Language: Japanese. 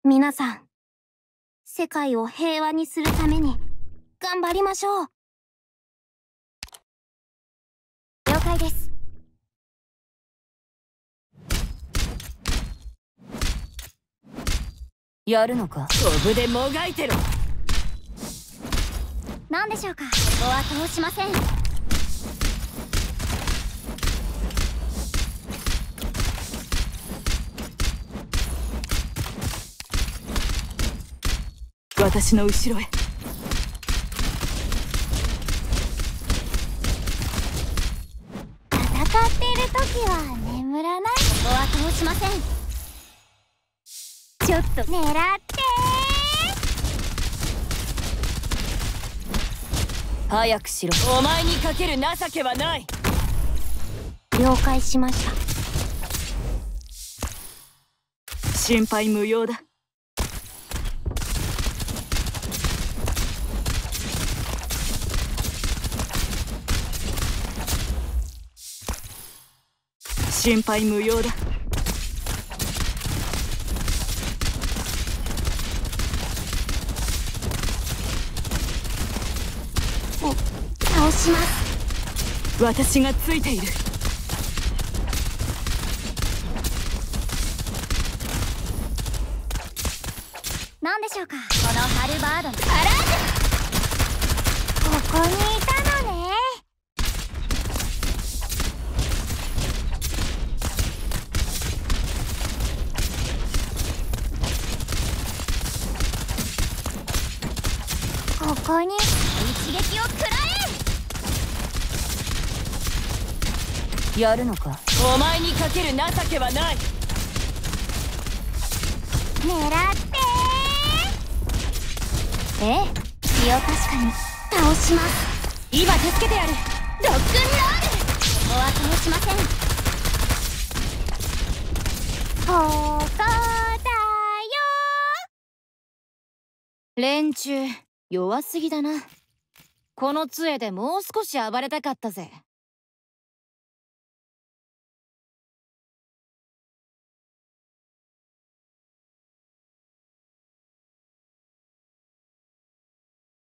皆さん、世界を平和にするために頑張りましょう。了解です。 やるのか。飛ぶでもがいてろ。 何でしょうか。ここは通しません。 私の後ろへ。 戦っている時は眠らない。ここは通しません。ちょっと狙って早くしろ。お前にかける情けはない。 了解しました。 心配無用だ。心配無用だ。 倒します。 私がついている。 何でしょうか。このハルバードのここにいたのね。ここに一撃を食らえ。 やるのか。お前にかける情けはない。 狙ってええ、気を確かに倒します。 今助けてやる。 ロックンロール。ここは通しません。ここだよ。 連中弱すぎだな。この杖でもう少し暴れたかったぜ。